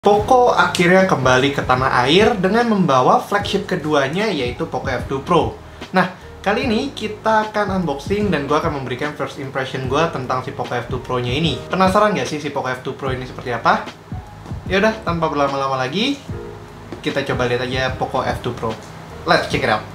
Poco akhirnya kembali ke tanah air dengan membawa flagship keduanya, yaitu Poco F2 Pro. Nah, kali ini kita akan unboxing dan gue akan memberikan first impression gue tentang si Poco F2 Pro-nya ini. Penasaran gak sih si Poco F2 Pro ini seperti apa? Yaudah, tanpa berlama-lama lagi, kita coba lihat aja Poco F2 Pro. Let's check it out!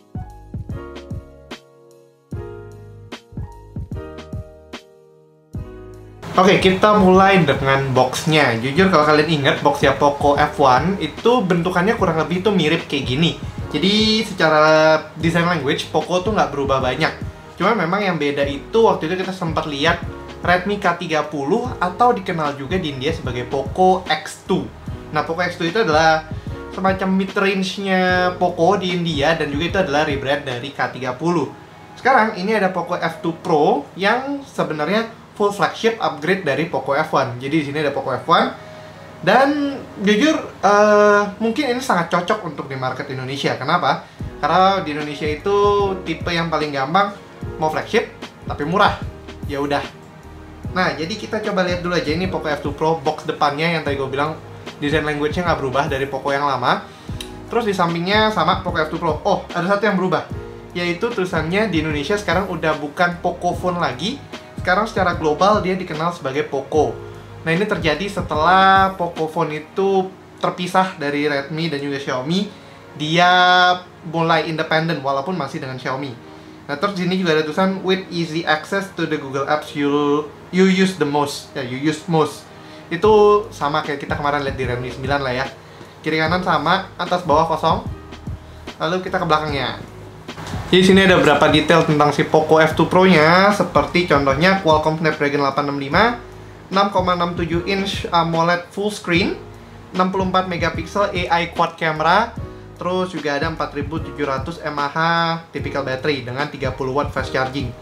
Oke, kita mulai dengan boxnya. Jujur kalau kalian ingat boxnya Poco F1 itu bentukannya kurang lebih tuh mirip kayak gini. Jadi secara design language Poco tuh nggak berubah banyak. Cuma memang yang beda itu waktu itu kita sempat lihat Redmi K30 atau dikenal juga di India sebagai Poco X2. Nah, Poco X2 itu adalah semacam mid-range-nya Poco di India dan juga itu adalah rebrand dari K30. Sekarang ini ada Poco F2 Pro yang sebenarnya full flagship upgrade dari Poco F1. Jadi di sini ada Poco F1 dan jujur mungkin ini sangat cocok untuk di market Indonesia. Kenapa? Karena di Indonesia itu tipe yang paling gampang mau flagship tapi murah. Ya udah. Nah, jadi kita coba lihat dulu aja ini Poco F2 Pro box depannya yang tadi gue bilang design language-nya nggak berubah dari Poco yang lama. Terus di sampingnya sama Poco F2 Pro. Oh, ada satu yang berubah, yaitu tulisannya di Indonesia sekarang udah bukan Poco Phone lagi. Sekarang secara global dia dikenal sebagai Poco. Nah, ini terjadi setelah Poco Phone itu terpisah dari Redmi dan juga Xiaomi. Dia mulai independen walaupun masih dengan Xiaomi. Nah, terus di sini juga ada tulisan with easy access to the Google Apps you use the most. Ya, you use most. Itu sama kayak kita kemarin lihat di Redmi 9 lah ya. Kiri kanan sama, atas bawah kosong. Lalu kita ke belakangnya. Di sini ada beberapa detail tentang si Poco F2 Pro-nya, seperti contohnya Qualcomm Snapdragon 865, 6,67 inch AMOLED full screen, 64 megapiksel AI quad camera, terus juga ada 4700 mAh typical battery dengan 30 watt fast charging.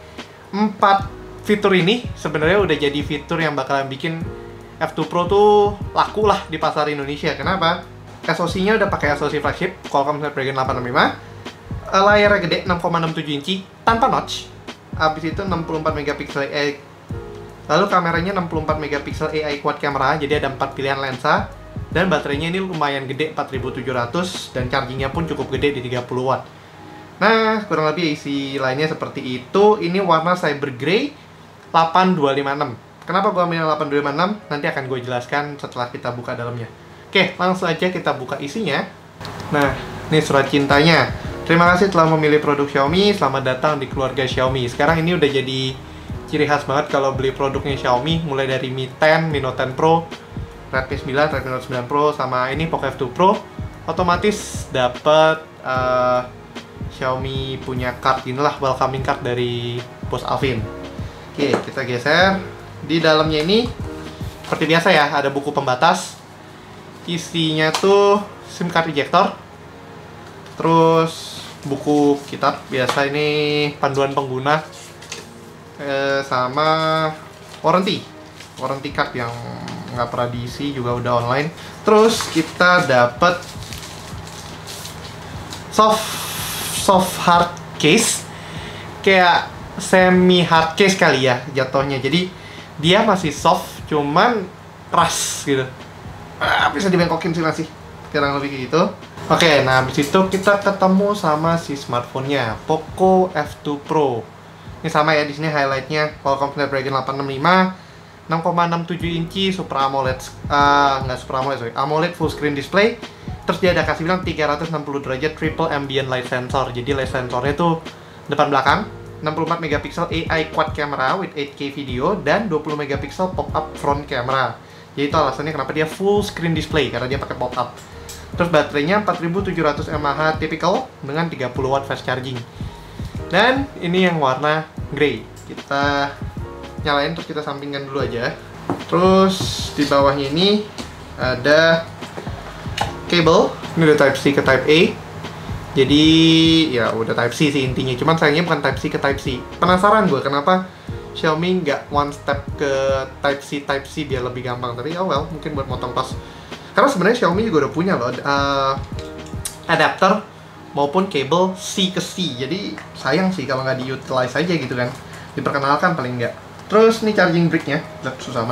4 fitur ini sebenarnya udah jadi fitur yang bakalan bikin F2 Pro tuh laku lah di pasar Indonesia. Kenapa? SoC-nya udah pakai SoC flagship Qualcomm Snapdragon 865. Layarnya gede 6,67 inci tanpa notch. Habis itu 64 megapiksel AI. Lalu kameranya 64 megapiksel AI quad camera, jadi ada 4 pilihan lensa. Dan baterainya ini lumayan gede 4700 dan chargingnya pun cukup gede di 30 watt. Nah, kurang lebih isi lainnya seperti itu. Ini warna Cyber Grey 8256. Kenapa gua ambil 8256? Nanti akan gue jelaskan setelah kita buka dalamnya. Oke, langsung aja kita buka isinya. Nah, ini surat cintanya. Terima kasih telah memilih produk Xiaomi, selamat datang di keluarga Xiaomi. Sekarang ini udah jadi ciri khas banget kalau beli produknya Xiaomi, mulai dari Mi 10, Mi Note 10 Pro, Redmi 9, Redmi Note 9 Pro, sama ini Poco F2 Pro. Otomatis dapat Xiaomi punya card, inilah welcoming card dari Bos Alvin. Oke, kita geser. Di dalamnya ini, seperti biasa ya, ada buku pembatas. Isinya tuh SIM card ejector. Terus buku kitab biasa, ini panduan pengguna, sama warranty card yang nggak pernah diisi juga udah online. Terus kita dapat soft hard case, kayak semi hard case kali ya jatuhnya. Jadi dia masih soft cuman keras gitu. Bisa dibengkokin sih masih kurang lebih gitu. Oke, nah habis itu kita ketemu sama si smartphone-nya, Poco F2 Pro. Ini sama ya, di sini highlight-nya Qualcomm Snapdragon 865, 6,67 inci Super AMOLED, nggak Super AMOLED, sorry, AMOLED full screen display. Terus dia ada kasih bilang 360 derajat triple ambient light sensor. Jadi light sensornya tuh depan belakang, 64 megapiksel AI quad camera with 8K video dan 20 megapiksel pop-up front camera. Jadi itu alasannya kenapa dia full screen display, karena dia pakai pop-up. Terus baterainya 4700 mAh typical dengan 30 watt fast charging. Dan ini yang warna grey. Kita nyalain terus kita sampingkan dulu aja. Terus di bawahnya ini ada kabel. Ini udah Type C ke Type A. Jadi ya udah Type C sih intinya. Cuman sayangnya bukan Type C ke Type C. Penasaran gue kenapa Xiaomi nggak one step ke Type C biar lebih gampang. Tapi oh well, mungkin buat motong tos. Karena sebenarnya Xiaomi juga udah punya loh adapter maupun kabel C ke C. Jadi sayang sih kalau nggak diutilize aja gitu kan. Diperkenalkan paling nggak. Terus nih charging brick-nya, susah amat.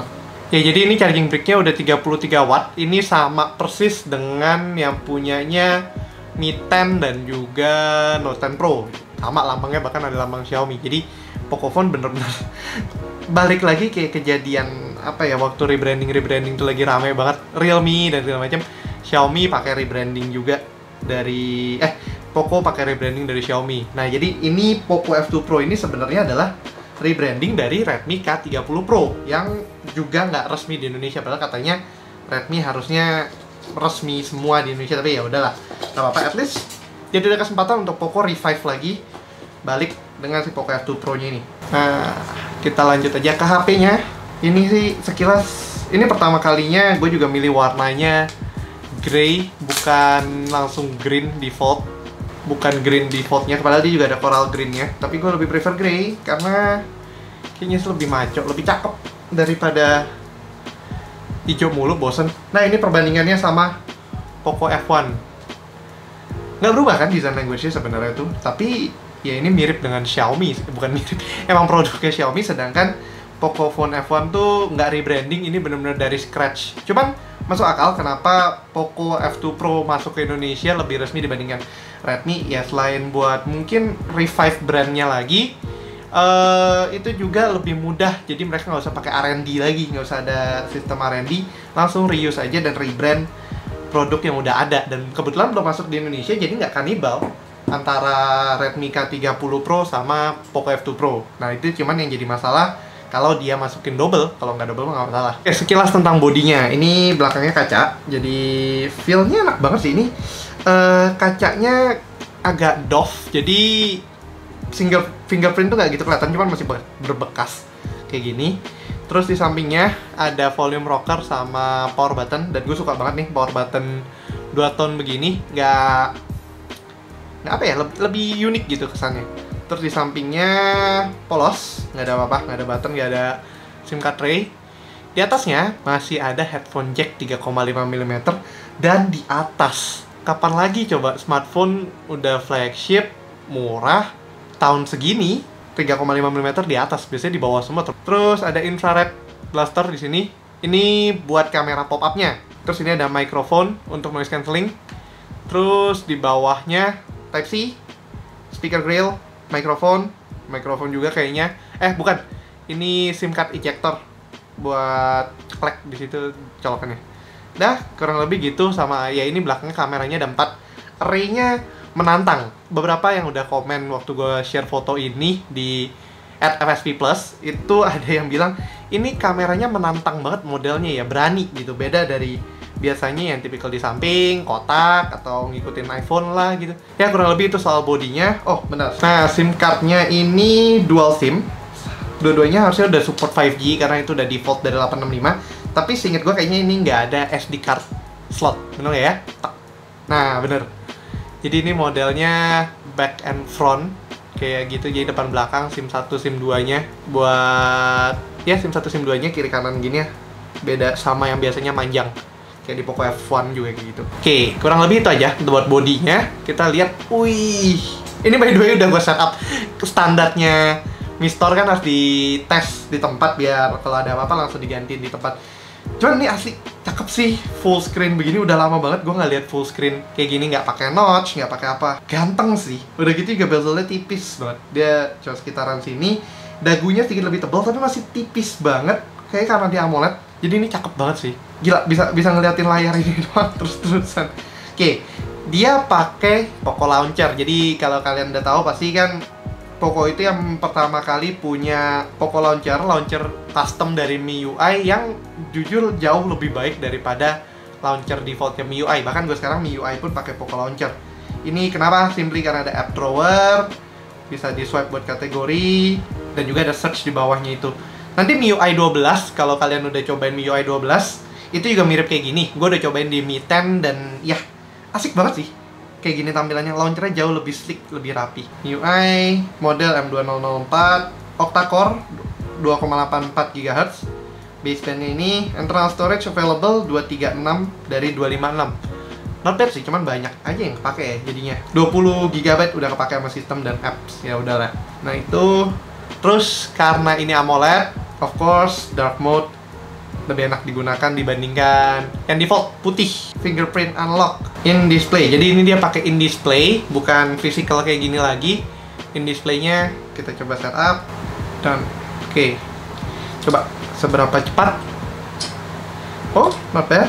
Ya, jadi ini charging brick-nya udah 33 watt. Ini sama persis dengan yang punyanya Mi 10 dan juga Note 10 Pro. Sama lambangnya, bahkan ada lambang Xiaomi. Jadi Pocophone bener-bener balik lagi kayak kejadian apa ya, waktu rebranding tuh lagi rame banget. Realme dan segala macam. Xiaomi pakai rebranding juga dari Poco pakai rebranding dari Xiaomi. Nah, jadi ini Poco F2 Pro ini sebenarnya adalah rebranding dari Redmi K30 Pro yang juga nggak resmi di Indonesia. Padahal katanya Redmi harusnya resmi semua di Indonesia, tapi ya udahlah, nggak apa-apa. At least jadi ada kesempatan untuk Poco revive lagi, balik dengan si Poco F2 Pro-nya ini. Nah, kita lanjut aja ke HP-nya. Ini sih sekilas, ini pertama kalinya gue juga milih warnanya grey, bukan langsung green default. Bukan green defaultnya, padahal dia juga ada coral greennya. Tapi gue lebih prefer grey, karena kayaknya sih lebih maco, lebih cakep daripada hijau mulu, bosen. Nah, ini perbandingannya sama Poco F1. Nggak berubah kan design language-nya sebenarnya tuh, tapi ya ini mirip dengan Xiaomi, bukan mirip, emang produknya Xiaomi, sedangkan Pocophone F1 tuh nggak rebranding, ini bener-bener dari scratch. Cuman masuk akal kenapa Poco F2 Pro masuk ke Indonesia lebih resmi dibandingkan Redmi. Ya selain buat mungkin revive brandnya lagi, itu juga lebih mudah. Jadi mereka nggak usah pakai R&D lagi, nggak usah ada sistem R&D, langsung reuse aja dan rebrand produk yang udah ada. Dan kebetulan belum masuk di Indonesia, jadi nggak kanibal antara Redmi K30 Pro sama Poco F2 Pro. Nah, itu cuman yang jadi masalah kalau dia masukin double. Kalau nggak double nggak masalah. Oke, sekilas tentang bodinya. Ini belakangnya kaca, jadi feel-nya enak banget sih. Ini kacanya agak doff, jadi single fingerprint tuh nggak gitu kelihatan, cuman masih berbekas kayak gini. Terus di sampingnya ada volume rocker sama power button, dan gue suka banget nih power button 2 tone begini. Nggak apa ya, lebih unik gitu kesannya. Terus di sampingnya polos, nggak ada apa-apa, nggak ada button, nggak ada SIM card tray. Di atasnya masih ada headphone jack 3,5 mm, dan di atas, kapan lagi coba smartphone udah flagship, murah, tahun segini 3,5 mm di atas, biasanya di bawah semua. Terus ada infrared blaster di sini. Ini buat kamera pop-up-nya. Terus ini ada microphone untuk noise cancelling. Terus di bawahnya Type-C, speaker grill, microphone juga kayaknya. Bukan. Ini SIM card ejector buat ceklek di situ colokannya. Dah, kurang lebih gitu. Sama ya ini belakangnya kameranya ada 4. Array-nya menantang. Beberapa yang udah komen waktu gue share foto ini di @FSP Plus, itu ada yang bilang ini kameranya menantang banget modelnya ya, berani gitu. Beda dari biasanya yang tipikal di samping, kotak, atau ngikutin iPhone lah gitu. Ya kurang lebih itu soal bodinya. Oh benar. Nah, SIM cardnya ini dual SIM. Dua-duanya harusnya udah support 5G karena itu udah default dari 865. Tapi seinget gue kayaknya ini nggak ada SD card slot, bener nggak ya? Nah bener. Jadi ini modelnya back and front kayak gitu, jadi depan belakang SIM 1 SIM 2 nya buat ya SIM 1 SIM 2 nya kiri kanan gini ya. Beda sama yang biasanya manjang kayak di Poco F1 juga kayak gitu. Oke, kurang lebih itu aja buat bodinya. Kita lihat. Wih, ini by the way udah gue setup standarnya Mi Store, kan harus dites di tempat biar kalau ada apa-apa langsung diganti di tempat. Cuman ini asli cakep sih, full screen begini. Udah lama banget gue nggak lihat full screen kayak gini, nggak pakai notch, nggak pakai apa. Ganteng sih. Udah gitu juga bezelnya tipis banget. Dia cuma sekitaran sini. Dagunya sedikit lebih tebal tapi masih tipis banget. Kayak karena dia AMOLED. Jadi ini cakep banget sih. Gila, bisa ngeliatin layar ini doang terus-terusan. Oke, dia pakai Poco Launcher. Jadi kalau kalian udah tahu pasti kan Poco itu yang pertama kali punya Poco Launcher custom dari MIUI yang jujur jauh lebih baik daripada launcher defaultnya MIUI. Bahkan gue sekarang MIUI pun pakai Poco Launcher. Ini kenapa? Simply karena ada app drawer, bisa di swipe buat kategori, dan juga ada search di bawahnya itu. Nanti MIUI 12, kalau kalian udah cobain MIUI 12, itu juga mirip kayak gini. Gue udah cobain di Mi 10 dan ya asik banget sih. Kayak gini tampilannya, launchernya jauh lebih sleek, lebih rapi. MIUI model M2004, octa-core 2,84 GHz. Basebandnya ini, internal storage available 236 dari 256. Not bad sih, cuman banyak aja yang kepake ya jadinya. 20 GB udah kepake sama sistem dan apps, ya udahlah. Nah itu, terus karena ini AMOLED, of course dark mode lebih enak digunakan dibandingkan yang default putih. Fingerprint unlock in display. Jadi ini dia pakai in display, bukan physical kayak gini lagi. In displaynya kita coba setup dan oke. Coba seberapa cepat? Oh, not bad.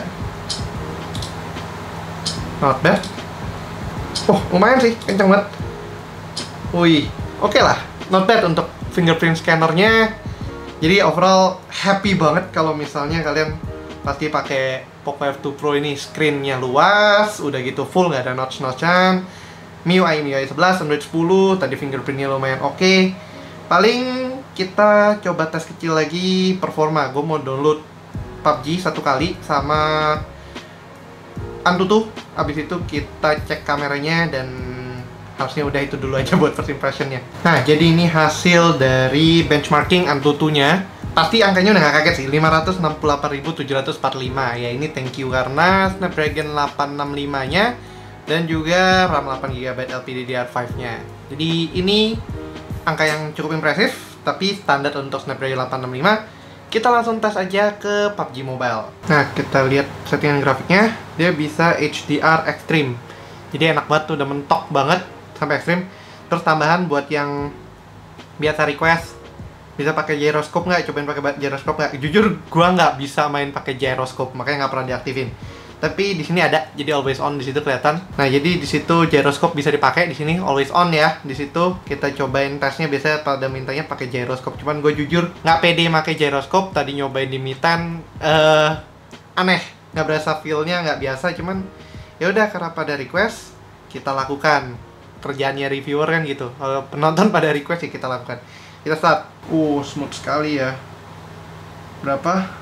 Not bad. Oh, lumayan sih, kenceng banget. Wih, oke lah, not bad untuk fingerprint scannernya. Jadi overall happy banget kalau misalnya kalian pasti pakai Poco F2 Pro ini. Screen-nya luas, udah gitu full, nggak ada notch-notchan. MIUI 11, Android 10, tadi fingerprintnya lumayan oke. Paling kita coba tes kecil lagi performa. Gue mau download PUBG satu kali sama Antutu. Abis itu kita cek kameranya dan harusnya udah itu dulu aja buat first impressionnya. Nah, jadi ini hasil dari benchmarking Antutunya. Pasti angkanya udah gak kaget sih, 568.745. Ya ini thank you karena Snapdragon 865-nya dan juga RAM 8GB LPDDR5-nya. Jadi ini angka yang cukup impresif, tapi standar untuk Snapdragon 865. Kita langsung tes aja ke PUBG Mobile. Nah, kita lihat settingan grafiknya. Dia bisa HDR Extreme. Jadi enak banget tuh, udah mentok banget sampai ekstrim. Terus tambahan buat yang biasa request, bisa pakai gyroscope nggak? Cobain pakai gyroscope nggak? Jujur, gua nggak bisa main pakai gyroscope, makanya nggak pernah diaktifin. Tapi di sini ada, jadi always on di situ kelihatan. Nah, jadi di situ gyroscope bisa dipakai, di sini always on ya. Di situ kita cobain tesnya, biasanya pada mintanya pakai gyroscope. Cuman gue jujur nggak pede pakai gyroscope. Tadi nyobain di Mitan, aneh, nggak berasa feel-nya, nggak biasa. Cuman ya udah, karena pada request kita lakukan. Kerjaannya reviewer kan gitu. Kalau penonton pada request ya kita lakukan. Kita start. Smooth sekali ya. Berapa?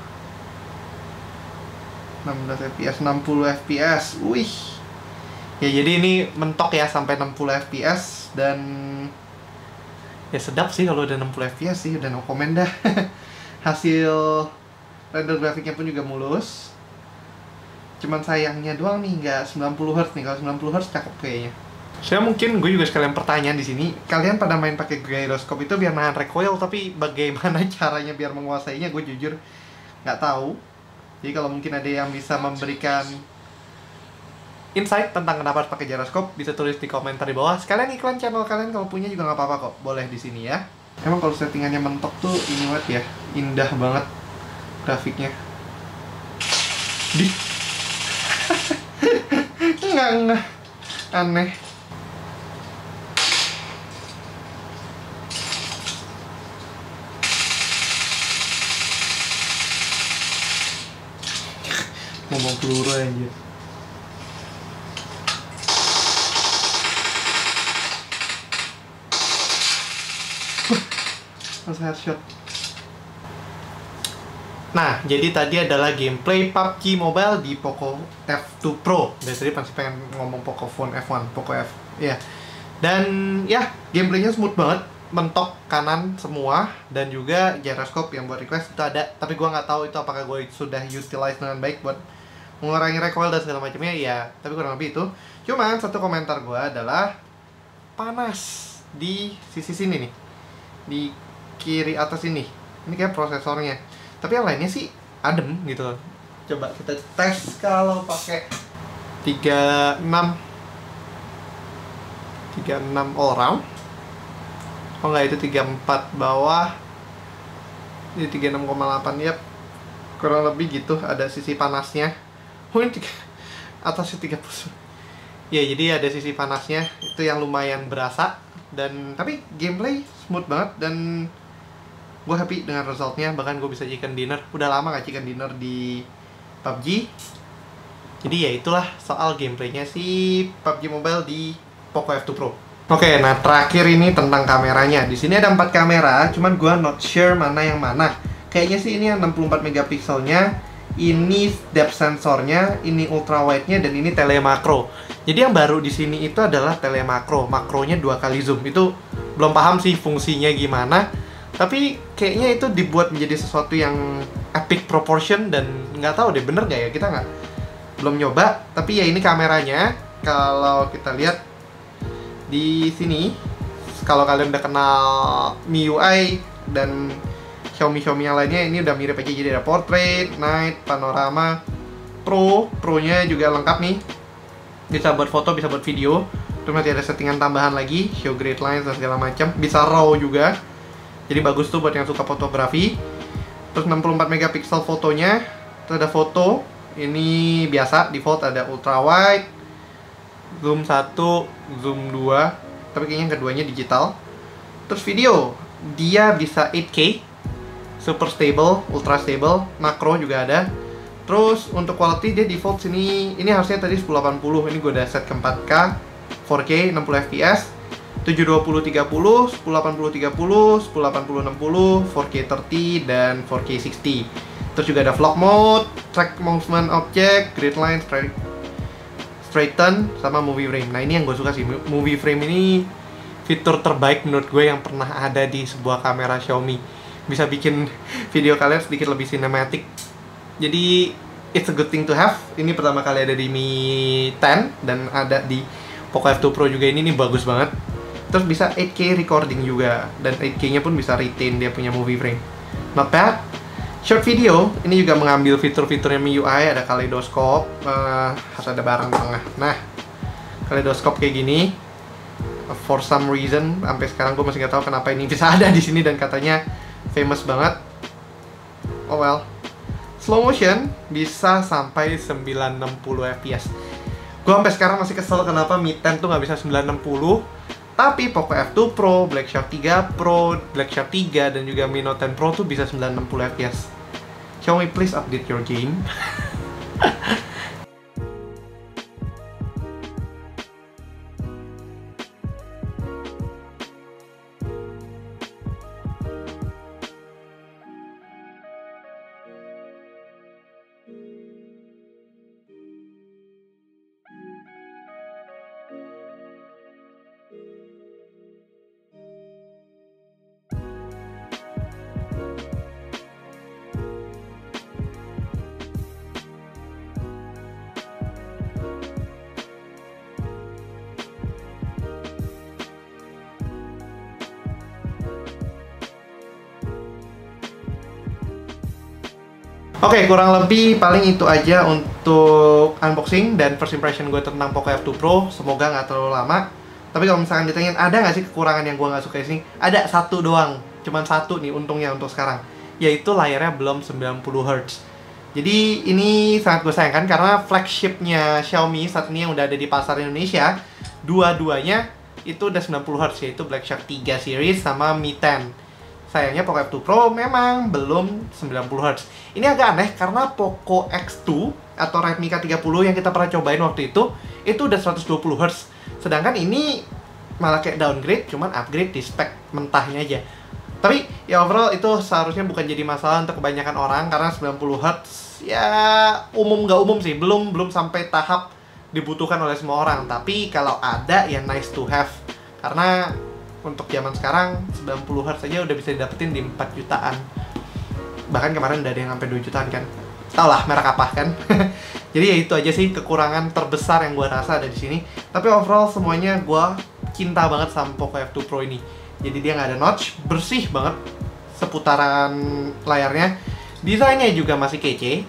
16 fps, 60 fps. Wih. Ya jadi ini mentok ya sampai 60 fps dan ya sedap sih kalau udah 60 fps sih, udah no comment dah. Hasil render grafiknya pun juga mulus. Cuman sayangnya doang nih nggak 90 Hz nih. Kalau 90 Hz cakep kayaknya. Saya mungkin gue juga sekalian pertanyaan di sini. Kalian pada main pakai gyroscope itu biar nahan recoil, tapi bagaimana caranya biar menguasainya gue jujur nggak tahu. Jadi kalau mungkin ada yang bisa memberikan insight tentang kenapa harus pakai gyroscope, bisa tulis di komentar di bawah. Sekalian iklan channel kalian kalau punya juga nggak apa-apa kok, boleh di sini ya. Emang kalau settingannya mentok tuh ini banget ya, indah banget grafiknya. Di nggak aneh. Ngomong peluru aja. Mas headshot. Nah, jadi tadi adalah gameplay PUBG Mobile di Poco F2 Pro. Dari tadi pasti pengen ngomong Poco Phone F1, Poco F, ya. Dan ya, gameplaynya smooth banget, mentok kanan semua, dan juga gyroscope yang buat request itu ada. Tapi gua nggak tahu itu apakah gue sudah utilize dengan baik buat mengurangi recoil dan segala macamnya, ya. Tapi kurang lebih itu. Cuman satu komentar gue adalah panas di sisi sini nih, di kiri atas ini. Ini kayak prosesornya. Tapi yang lainnya sih adem gitu. Coba kita tes kalau pakai 36 all round. Oh enggak, itu 34 bawah. Ini 36,8 ya. Kurang lebih gitu, ada sisi panasnya. Atasnya 30. Ya, jadi ada sisi panasnya, itu yang lumayan berasa. Dan tapi gameplay smooth banget dan gue happy dengan resultnya. Bahkan gue bisa chicken dinner. Udah lama gak chicken dinner di PUBG. Jadi ya itulah soal gameplaynya si PUBG Mobile di Poco F2 Pro. Oke, nah terakhir ini tentang kameranya. Di sini ada 4 kamera, cuman gue not sure mana yang mana. Kayaknya sih ini yang 64 megapikselnya, ini depth sensornya, ini ultra wide-nya, dan ini telemakro. Jadi yang baru di sini itu adalah telemakro. Makronya 2 kali zoom. Itu belum paham sih fungsinya gimana. Tapi kayaknya itu dibuat menjadi sesuatu yang epic proportion dan nggak tahu deh bener nggak ya, kita belum nyoba. Tapi ya ini kameranya. Kalau kita lihat di sini, kalau kalian udah kenal MIUI dan Xiaomi yang lainnya ini udah mirip aja, jadi ada portrait, night, panorama, pro-nya juga lengkap nih. Bisa buat foto, bisa buat video. Terus masih ada settingan tambahan lagi, show great lines dan segala macam. Bisa raw juga. Jadi bagus tuh buat yang suka fotografi. Terus 64 megapiksel fotonya. Terus ada foto. Ini biasa, default ada ultra wide, zoom 1, zoom 2. Tapi kayaknya yang keduanya digital. Terus video, dia bisa 8K, super stable, ultra stable, makro juga ada. Terus untuk quality dia default sini, ini harusnya tadi 1080, ini gue udah set ke 4K, 4K 60 fps, 720 30, 1080 30, 1080 60, 4K 30 dan 4K 60. Terus juga ada vlog mode, track movement object, grid line, straighten, sama movie frame. Nah ini yang gue suka sih, movie frame ini fitur terbaik menurut gue yang pernah ada di sebuah kamera Xiaomi. Bisa bikin video kalian sedikit lebih cinematic. Jadi it's a good thing to have. Ini pertama kali ada di Mi 10 dan ada di Poco F2 Pro juga. Ini bagus banget. Terus bisa 8K recording juga, dan 8K nya pun bisa retain dia punya movie frame. Not bad. Short video, ini juga mengambil fitur-fiturnya MIUI. Ada kaleidoskop, harus ada barang di tengah. Nah, kaleidoskop kayak gini, for some reason sampai sekarang gue masih nggak tahu kenapa ini bisa ada di sini dan katanya famous banget. Oh well. Slow motion bisa sampai 960 fps. Gue sampai sekarang masih kesel kenapa Mi 10 tuh nggak bisa 960. Tapi Poco F2 Pro, Black Shark 3 Pro, Black Shark 3 dan juga Mi Note 10 Pro tuh bisa 960 fps. Xiaomi, please update your game. Oke, kurang lebih paling itu aja untuk unboxing dan first impression gue tentang Poco F2 Pro. Semoga nggak terlalu lama. Tapi kalau misalkan ditanyain ada nggak sih kekurangan yang gue nggak suka di sini? Ada satu doang, cuman satu nih untungnya untuk sekarang, yaitu layarnya belum 90 Hz. Jadi ini sangat gue sayangkan karena flagshipnya Xiaomi saat ini yang udah ada di pasar Indonesia, dua-duanya itu udah 90 Hz, yaitu Black Shark 3 series sama Mi 10. Sayangnya Poco F2 Pro memang belum 90 Hz. Ini agak aneh karena Poco X2 atau Redmi K30 yang kita pernah cobain waktu itu udah 120 Hz. Sedangkan ini malah kayak downgrade, cuman upgrade di spek mentahnya aja. Tapi ya overall itu seharusnya bukan jadi masalah untuk kebanyakan orang karena 90 Hz ya umum nggak umum sih, belum sampai tahap dibutuhkan oleh semua orang. Tapi kalau ada ya nice to have, karena untuk zaman sekarang 90 Hz aja udah bisa didapetin di 4 jutaan. Bahkan kemarin udah ada yang sampai 2 jutaan kan. Tau lah merek apa kan. Jadi ya itu aja sih kekurangan terbesar yang gue rasa ada di sini. Tapi overall semuanya gue cinta banget sama Poco F2 Pro ini. Jadi dia nggak ada notch, bersih banget seputaran layarnya. Desainnya juga masih kece,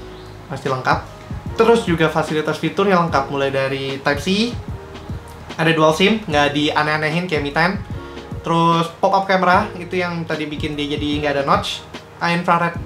masih lengkap. Terus juga fasilitas fiturnya lengkap, mulai dari Type-C, ada dual SIM, nggak dianeh-anehin kayak Mi 10. Terus pop-up camera, itu yang tadi bikin dia jadi nggak ada notch. Infrared,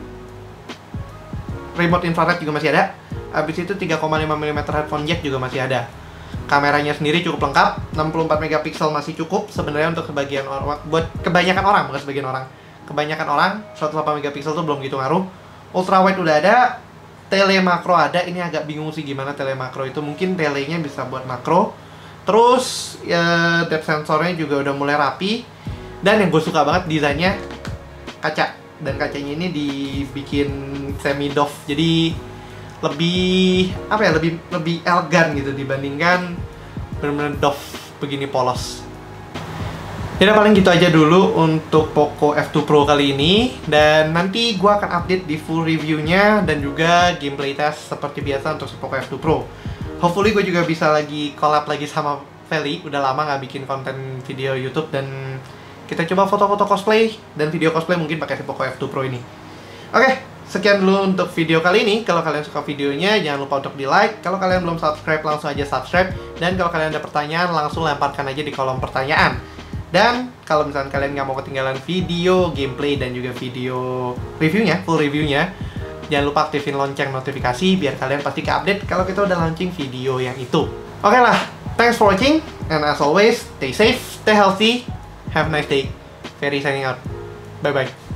remote infrared juga masih ada. Habis itu 3,5 mm headphone jack juga masih ada. Kameranya sendiri cukup lengkap, 64 megapiksel masih cukup sebenarnya untuk sebagian orang, buat kebanyakan orang, bukan sebagian orang. Kebanyakan orang, 108 megapiksel tuh belum gitu ngaruh. Ultra wide udah ada, tele makro ada. Ini agak bingung sih gimana tele makro itu, mungkin telenya bisa buat makro. Terus ya depth sensornya juga udah mulai rapi. Dan yang gue suka banget desainnya kaca. Dan kacanya ini dibikin semi doff. Jadi lebih apa ya, lebih elegan gitu dibandingkan bener-bener doff begini polos. Jadi paling gitu aja dulu untuk Poco F2 Pro kali ini. Dan nanti gue akan update di full reviewnya dan juga gameplay test seperti biasa untuk si Poco F2 Pro. Hopefully gue juga bisa lagi collab lagi sama Feli. Udah lama nggak bikin konten video YouTube dan kita coba foto-foto cosplay dan video cosplay mungkin pakai si Poco F2 Pro ini. Oke, sekian dulu untuk video kali ini. Kalau kalian suka videonya, jangan lupa untuk di like. Kalau kalian belum subscribe, langsung aja subscribe. Dan kalau kalian ada pertanyaan, langsung lemparkan aja di kolom pertanyaan. Dan kalau misalnya kalian nggak mau ketinggalan video gameplay dan juga video reviewnya, full reviewnya, jangan lupa aktifin lonceng notifikasi biar kalian pasti ke-update kalau kita udah launching video yang itu. Oke lah, thanks for watching, and as always, stay safe, stay healthy, have a nice day. Ferry signing out. Bye-bye.